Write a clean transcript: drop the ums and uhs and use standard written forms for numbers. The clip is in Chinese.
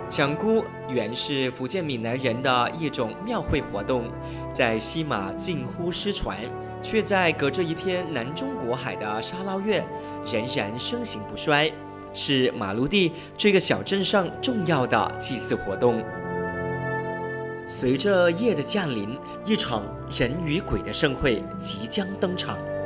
抢姑原是福建闽南人的一种庙会活动，在西马近乎失传，却在隔着一片南中国海的沙捞越仍然盛行不衰，是马卢地这个小镇上重要的祭祀活动。随着夜的降临，一场人与鬼的盛会即将登场。